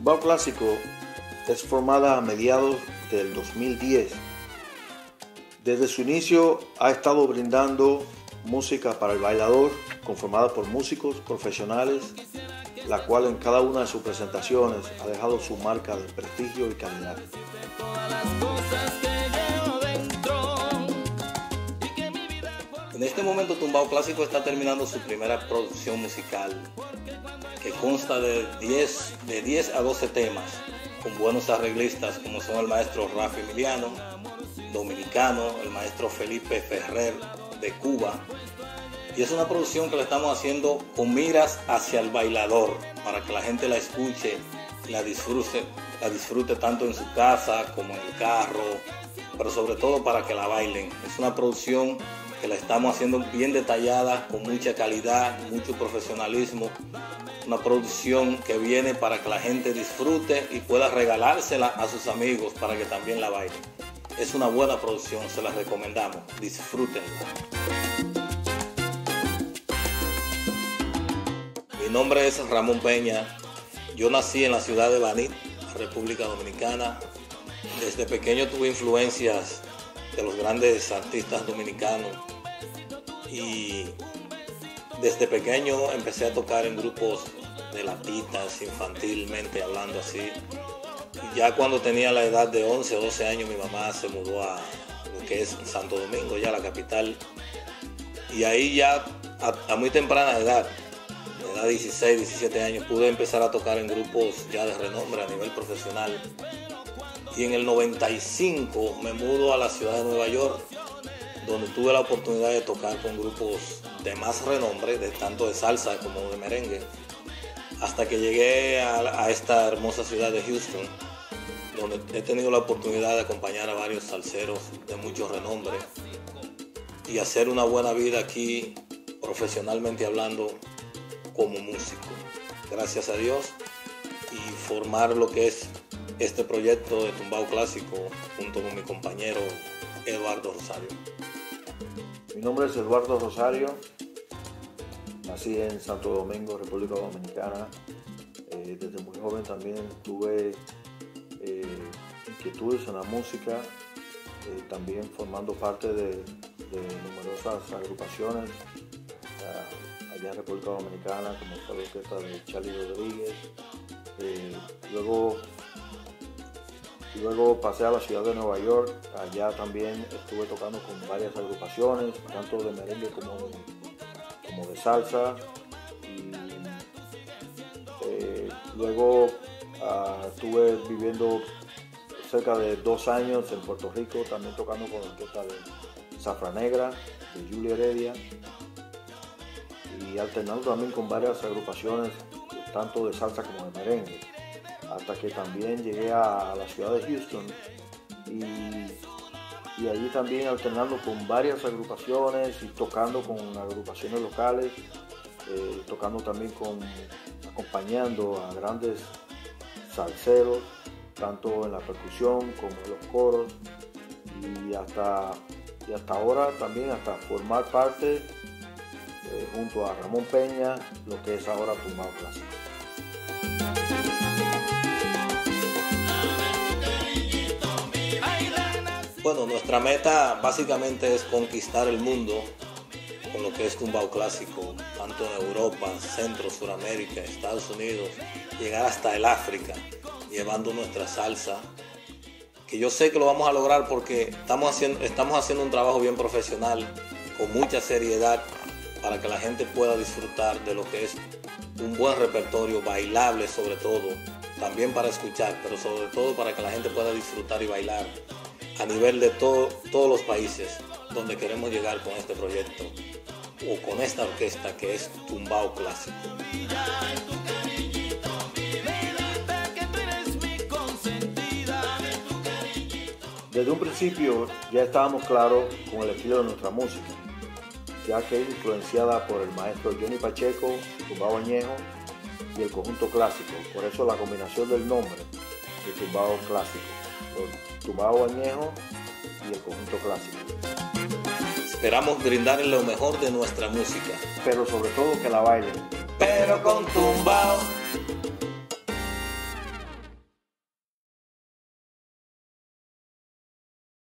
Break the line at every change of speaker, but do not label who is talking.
Tumbao Clásico es formada a mediados del 2010. Desde su inicio ha estado brindando música para el bailador, conformada por músicos profesionales, la cual en cada una de sus presentaciones ha dejado su marca de prestigio y calidad.
En este momento Tumbao Clásico está terminando su primera producción musical, que consta de 10 a 12 temas, con buenos arreglistas como son el maestro Rafi Emiliano, dominicano, el maestro Felipe Ferrer de Cuba. Y es una producción que la estamos haciendo con miras hacia el bailador, para que la gente la escuche y la disfrute tanto en su casa como en el carro, pero sobre todo para que la bailen. Es una producción que la estamos haciendo bien detallada, con mucha calidad, mucho profesionalismo. Una producción que viene para que la gente disfrute y pueda regalársela a sus amigos para que también la bailen. Es una buena producción, se la recomendamos. Disfrútenla. Mi nombre es Ramón Peña. Yo nací en la ciudad de Baní, República Dominicana. Desde pequeño tuve influencias de los grandes artistas dominicanos y desde pequeño empecé a tocar en grupos de latitas, infantilmente hablando así. Y ya cuando tenía la edad de 11 o 12 años, mi mamá se mudó a lo que es Santo Domingo, ya la capital. Y ahí ya a muy temprana edad, de edad 16, 17 años, pude empezar a tocar en grupos ya de renombre a nivel profesional. Y en el 95 me mudo a la ciudad de Nueva York, donde tuve la oportunidad de tocar con grupos de más renombre, tanto de salsa como de merengue, hasta que llegué a esta hermosa ciudad de Houston, donde he tenido la oportunidad de acompañar a varios salseros de mucho renombre y hacer una buena vida aquí, profesionalmente hablando, como músico. Gracias a Dios, y formar lo que es este proyecto de Tumbao Clásico junto con mi compañero Eduardo Rosario.
Mi nombre es Eduardo Rosario, nací en Santo Domingo, República Dominicana. Desde muy joven también tuve inquietudes en la música, también formando parte de numerosas agrupaciones allá en República Dominicana, como fue la orquesta de Charlie Rodríguez. Luego pasé a la ciudad de Nueva York. Allá también estuve tocando con varias agrupaciones, tanto de merengue como de salsa. Y luego estuve viviendo cerca de 2 años en Puerto Rico, también tocando con la orquesta de Zafra Negra, de Julia Heredia, y alternando también con varias agrupaciones, tanto de salsa como de merengue, hasta que también llegué a la ciudad de Houston y allí también alternando con varias agrupaciones y tocando con agrupaciones locales, tocando también acompañando a grandes salseros, tanto en la percusión como en los coros, y hasta ahora también hasta formar parte junto a Ramón Peña, lo que es ahora Tumbao Clásico.
Bueno, nuestra meta básicamente es conquistar el mundo con lo que es Tumbao Clásico, tanto en Europa, Centro, Suramérica, Estados Unidos, llegar hasta el África, llevando nuestra salsa, que yo sé que lo vamos a lograr porque estamos haciendo un trabajo bien profesional, con mucha seriedad, para que la gente pueda disfrutar de lo que es un buen repertorio, bailable sobre todo, también para escuchar, pero sobre todo para que la gente pueda disfrutar y bailar a nivel de todos los países donde queremos llegar con este proyecto o con esta orquesta que es Tumbao Clásico.
Desde un principio ya estábamos claros con el estilo de nuestra música, ya que es influenciada por el maestro Johnny Pacheco, Tumbao Añejo y el conjunto clásico. Por eso la combinación del nombre de Tumbao Clásico, Tumbao Añejo y el conjunto clásico.
Esperamos brindarles lo mejor de nuestra música,
pero sobre todo que la bailen.
Pero con Tumbao.